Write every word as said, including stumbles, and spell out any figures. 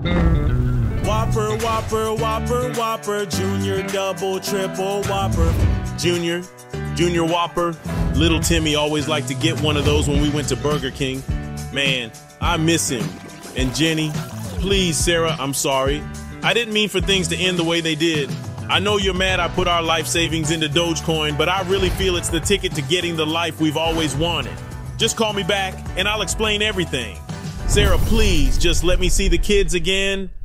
Whopper, Whopper, Whopper, Whopper, Junior, double, triple, Whopper. Junior, Junior Whopper. Little Timmy always liked to get one of those when we went to Burger King. Man, I miss him. And Jenny, please, Sarah, I'm sorry. I didn't mean for things to end the way they did. I know you're mad I put our life savings into Dogecoin, but I really feel it's the ticket to getting the life we've always wanted. Just call me back and I'll explain everything. Sarah, please, just let me see the kids again.